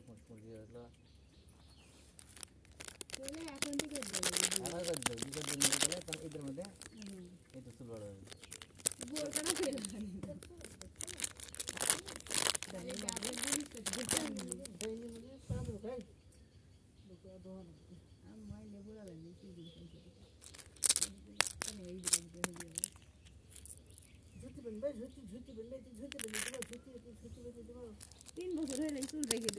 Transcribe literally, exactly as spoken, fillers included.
মুরগি হলো চলে এখন থেকে আড়াই করে দাও দুটো দিন নিয়ে গেলে তখন এদের মধ্যে এই তো চুল বড় হবে বোর কাটা ফেল খালি তিন বছর হয়ে চুল দেখে